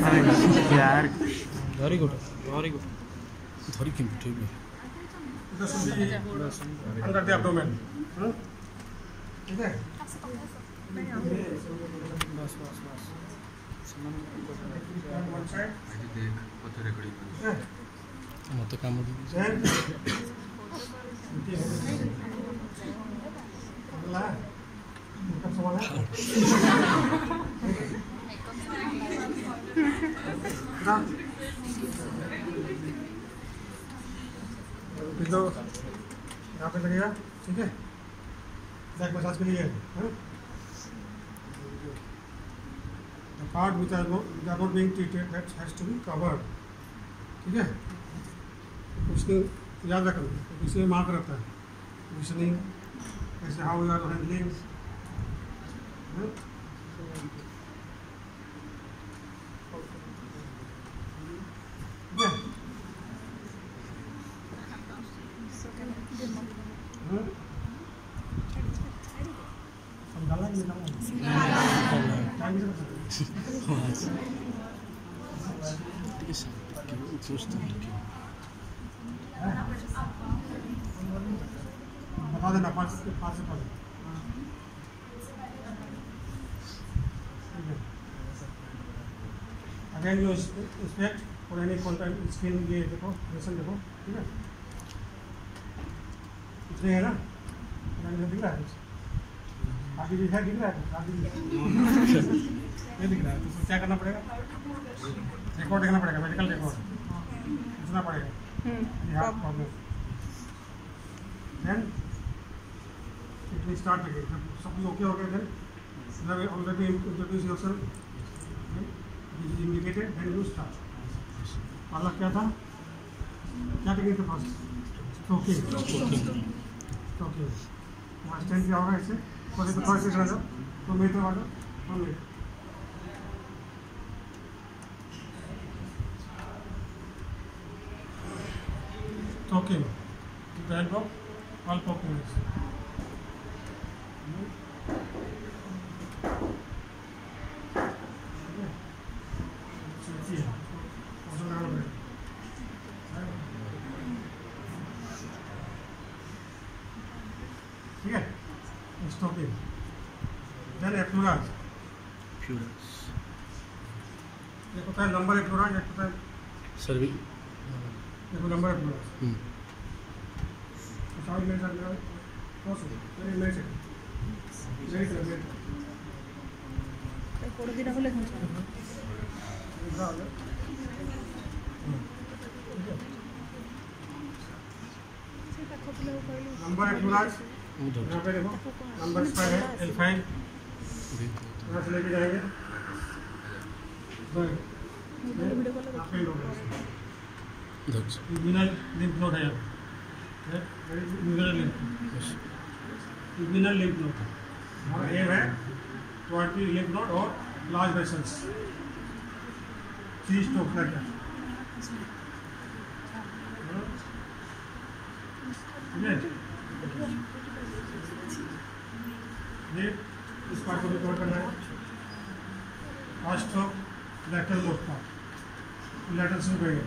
यार very good very good धरी के ठीक है अंडर द एब्डोमेन ठीक है बस बस बस वन साइड देख पत्थर रेकड़ी मत काम दे अगला कब सवाल है तो यहाँ पे लगेगा ठीक है बैक मसाज के लिए है the part which are not being treated that has to be covered ठीक है उसको याद रखना इसे मार्क रहता है विशनिंग ऐसे हाउ यू आर हैंडलिंग बता देना पाँच से पहले again you inspect for any content skin ये देखो लेसन देखो ठीक है कुछ नहीं है ना दिख रहा है आगे दिख रहा है आगे ये दिख रहा है तो क्या करना पड़ेगा रिकॉर्ड देखना पड़ेगा मेडिकल रिकॉर्ड पूछना पड़ेगा then it will start again जब सब कुछ ओके हो गया then already introduce yourself this is indicated then you start पहला क्या था क्या टेक्निक था फर्स्ट ओके ओके वहाँ स्टैंड क्या होगा इससे थोड़ा से करा जाओ 2 मिनट वाला 1 minute talking with the help of all populace. ठीक है स्टॉकिंग देन एफ्लोराज एक होता है नंबर एफ्लोराज एक होता है सर्वी देखो नंबर एफ्लोराज How many are there? Possible. Very late. Later. कोड दिना बोले कौन सा नंबर एफ्लोराज यहाँ पे देखो नंबर 5 है L5 यहाँ से लेके जाएंगे यूरिनल लिम्फ नोड है यहाँ यूरिनल लिम्फ नोड और एम है टॉर्टी लिम्फ नोड और लार्ज वेसल्स 3 स्टोक लगा ये इस पार्ट को भी कवर करना है फर्स्ट स्टोक लैटरल मोड का लैटरल से गए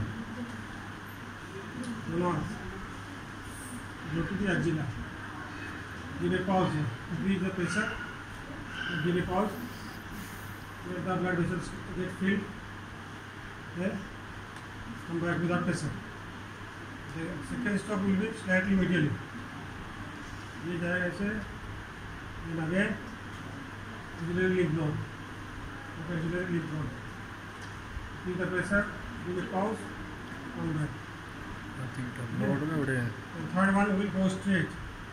go to the axilla. Give a pause here. Increase the pressure. Give a pause. Let the blood vessels get filled. Then come back without pressure. The second stop will be slightly medially. ये जाएगा ऐसे. Then again axillary lymph node. Axillary lymph node. Increase the pressure. Give a pause. Come back. Road में उड़े हैं And third one will go straight.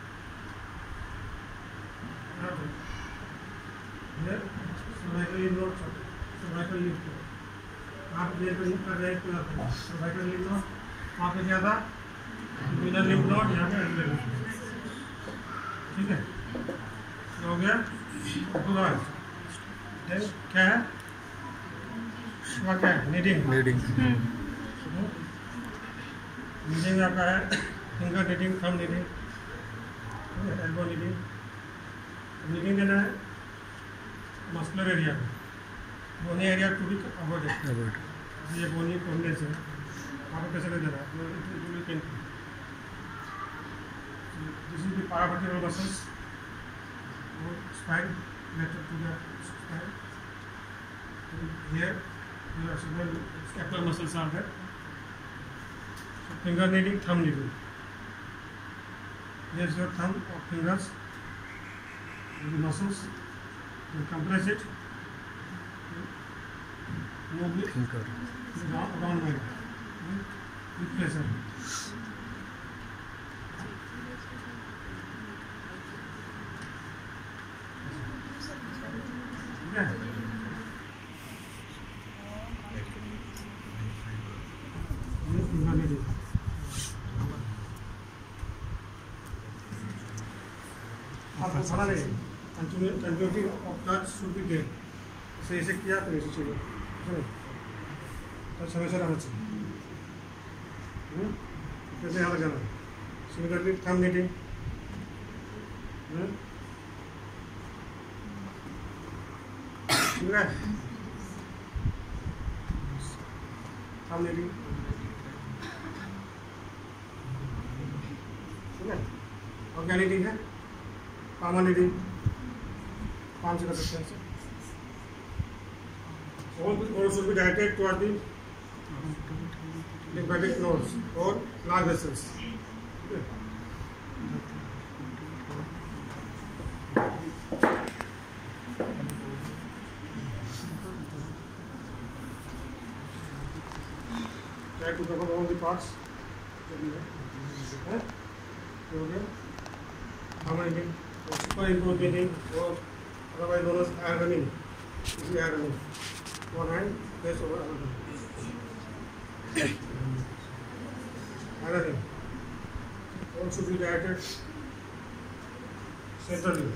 Here, cervical lymph node, cervical lymph node. आप देर पर कर रहे हैं cervical lymph node. वहाँ पे क्या था? inner lymph node, यहाँ पे axillary lymph node. ठीक है? ये हो गया? पूरा. Then क्या है? वहाँ क्या है? Kneading. नीडिंग आपका है finger kneading thumb kneading elbow kneading देना है मस्कुलर एरिया में बोनी any area to be avoided. ये बोनी prominence है, आप कैसे कर देना? It will be painful. This is the paravertebral muscles, spine, connected to the spine. Here, your scapular muscles are there. So finger kneading, thumb kneading. Here's your thumb or fingers, and the muscles. You compress it. Move it around with pressure. Yeah. Continuity of touch should be there. So ऐसे किया तो ऐसे चाहिए, तो हमेशा रहना चाहिए। कैसे यहाँ जाना? Similarly, thumb kneading. ठीक है? Thumb kneading. ठीक है? और क्या kneading है? palm kneading. palm से कर सकते हैं इसे। All should be directed toward the lymphatic nodes or large vessels. Okay. Try to cover all the parts. Okay. How many? Superimpose kneading or otherwise known as air running. This is air running. One hand, face over another. Another thing. All should be directed centrally.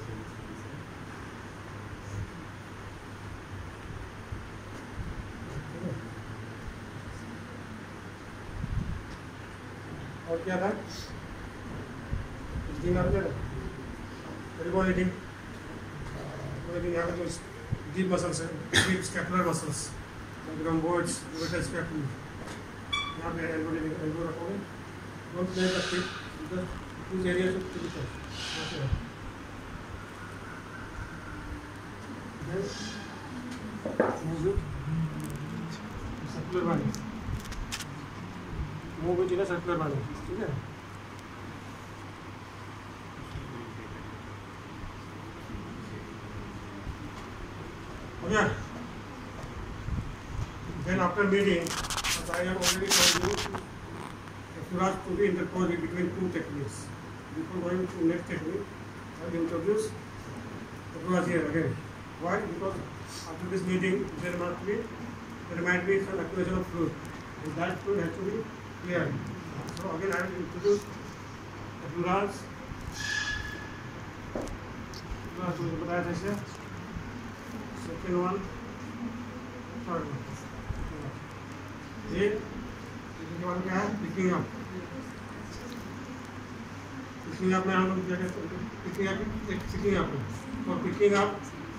और क्या था? इस दिन आप क्या था? Elbow kneading. यहाँ पे जो deep muscles हैं, deep scapular muscles, rhomboids, vertebral scapula. यहाँ पे elbow kneading, elbow रखोगे, don't play the feet, because these areas of to be touched. Then move it, circular binding. Move it in a circular binding. ठीक है? Yeah. Then after meeting, as I have already told you, Ekturas to be interposed between two techniques. Before going to next technique, I will introduce Ekturas here again. Why? Because after this meeting, there might be some accumulation of fluid. And that fluid has to be cleared. So again, I will introduce Ekturas. Ekturas to बताया जैसे. Second one, third one. ये one क्या है? Picking up. Picking up में हम लोग क्या कहते हैं? Picking up और picking up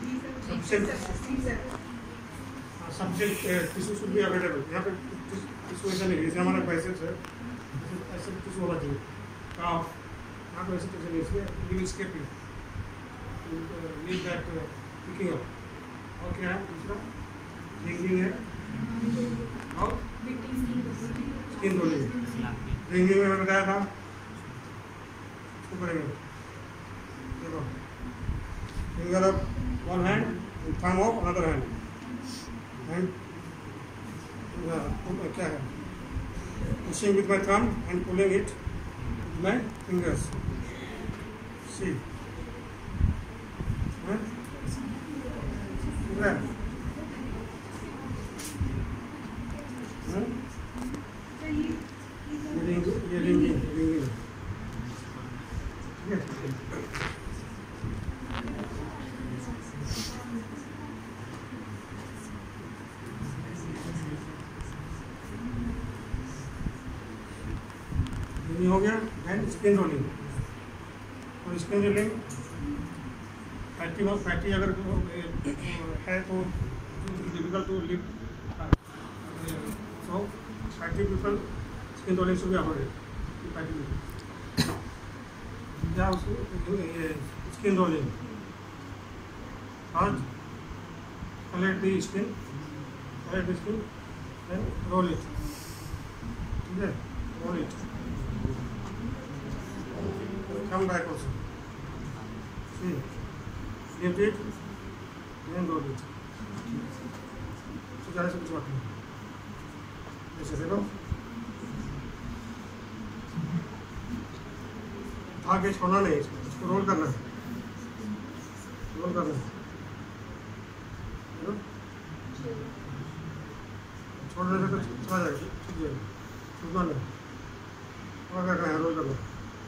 subject tissue should be available. यहाँ पे tissue ऐसा नहीं है, जैसे हमारा biceps है, ऐसे tissue होना चाहिए. Calf, यहाँ पे ऐसे tissue नहीं है, इसलिए we will skip it. Need that picking up. और क्या है दूसरा? रिंगिंग है और स्किन रोलिंग। रिंगिंग में मैं बताया था, इसको करेंगे। देखो, finger of one hand, thumb of another hand, and क्या है? Pushing with my thumb and pulling it with my fingers. See ये रिंगिंग हो गया। देन स्पिन रोलिंग, और स्पिन रोलिंग फैटी अगर है तो difficult to live. So, fatty people, skin rolling should be avoided. Fatty people. They also skin rolling. First, collect the skin, then roll it. Okay, roll it. Come back also. See, lift it, then roll it. So ज़्यादा से कुछ बात नहीं. ऐसे देखो. आगे छोड़ना नहीं, इसको रोल करना है. रोल करना है. छोड़ने से तो चला जाएगा, छूट जाएगा. छूटना नहीं. और क्या करना है, रोल करना है.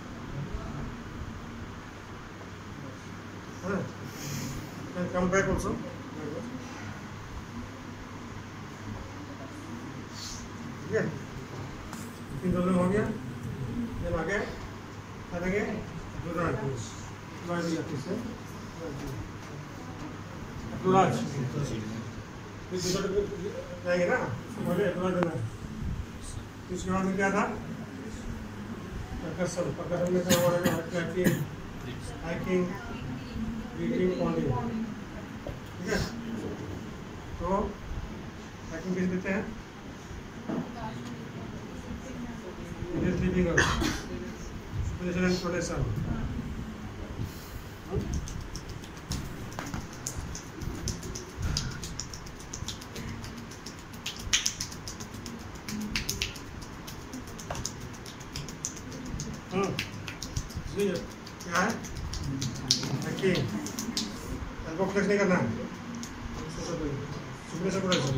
Then come back also. ठीक है. तीन रोलिंग हो गया. then आगे करेंगे अब्दुराज. अब्दुराज से अब्दुराज जाएंगे ना. बोले अब्दुराज देना. इसके बाद में क्या था? प्रकर्षण में क्या हो रहा है? Tracking, hiking, reading, pounding. ठीक है. तो हाइकिंग किस देते हैं? Sleeping position and protection. क्या है? एल्बो फ्लेक्स नहीं करना है. सुबह से देखो.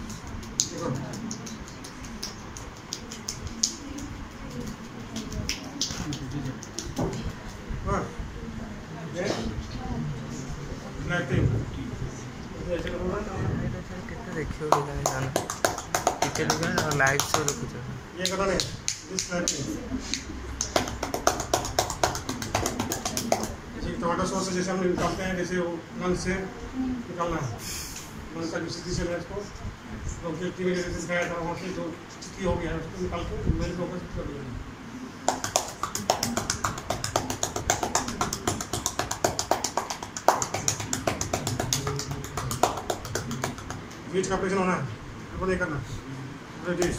लाइव शो रखुଛ ये करना नहीं. टमाटो सॉस से जैसे हम निकालते हैं, जैसे वो नल से निकालना है. नल का जो स्थिति से मैं इसको टीवी में जैसे दिखाया था, वहाँ से जो स्थिति हो गया है उसको निकाल के मेरे को ऊपर कर दिया. बीच का ऑपरेशन होना है, वो नहीं करना. ब्रिटिश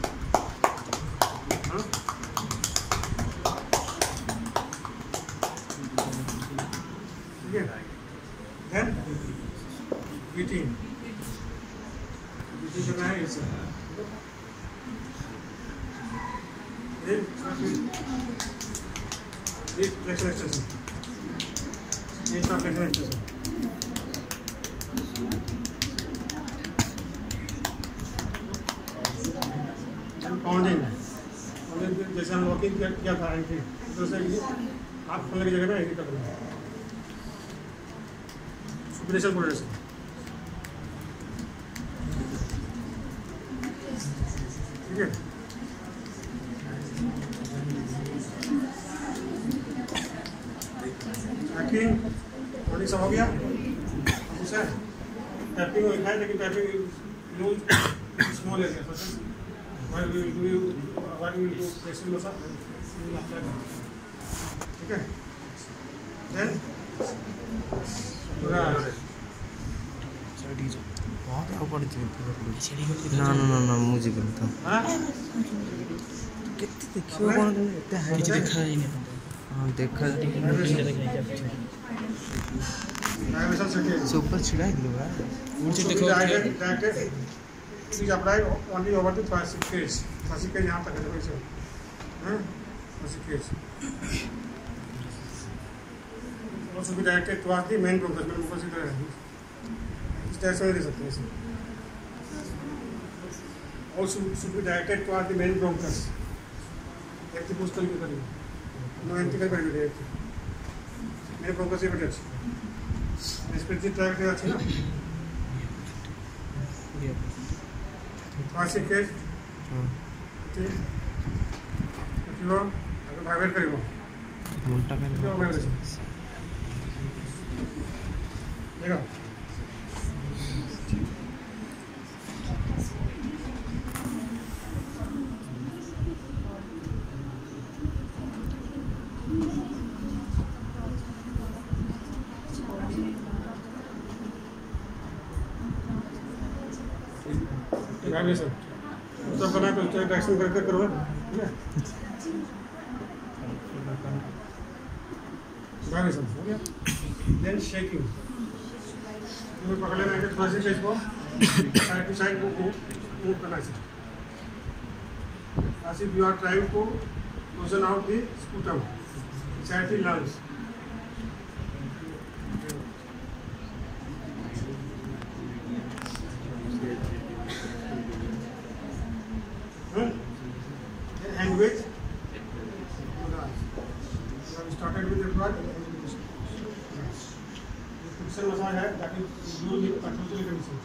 ठीक है. देन बीटिंग करना है इससे. Flexion extension. ये इसका फ्लेक्शन एक्सटेंशन. पाउंडिंग जैसे हम वॉकिंग किया था एंट्री, तो उसे हाथ खोलने की जगह पे एंट्री करना है. Supination protection. ठीक है. टैपिंग बॉडी सब हो गया. उसे टैपिंग लिखा है, लेकिन tapping use small area. What we will do? What we will do? Pressing muscle. We will apply that. Okay. Then. बहुत ऊपर ना मुझे बोलता. हाँ. कितने देखियो कौन इतने हाइट देखा ही नहीं. हाँ देखा. Dimension setting. सुपर छिड़ा है लोग. ऊंचे देखो. Direct It is applied only over the thoracic cage. Thoracic cage यहाँ तक है, देखो इसे. हाँ, thoracic cage. Also be directed towards the main bronchus. main bronchus इधर है. इस डायरेक्शन में दे सकते हैं इसे. Also should be directed towards the main bronchus. एक तो पुश करके करेंगे. नो एंटी कर करेंगे एक. मेरे bronchus ये बेटर. रेस्पिरेटरी ट्रैक्ट है अच्छा ना. thoracic cage. ठीक. देखियो अगर वाइब्रेट करेगा. उल्टा कर. देखो. वैल्यूएशन सब बना के उसका डायरेक्शन करके करो, ठीक है। वैल्यूएशन हो गया। देन शेकिंग, तुम्हें पकड़ लेना है थोड़ा सा फेस को साइड टू साइड मूव करना है, as if you are trying to loosen out the sputum inside the lungs. And with we started with the blood. Friction massage है that is used in pathological conditions.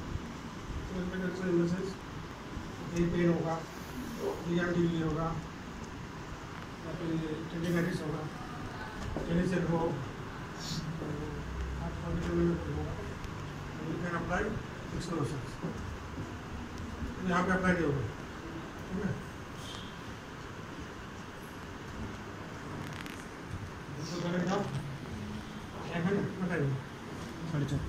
Pain होगा, delivery होगा, या फिर tendinitis होगा, cancer हो, heart condition में होगा, you can apply friction massage. यहाँ पे अप्लाई नहीं होगा, ठीक है। इसको करेंगे आप, क्या है ना, बताइए। 4.5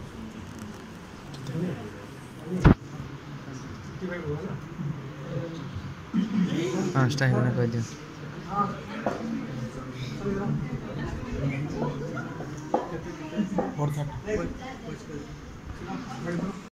होगा ना। 5 टाइम मैंने कर दिया। और 30 नहीं,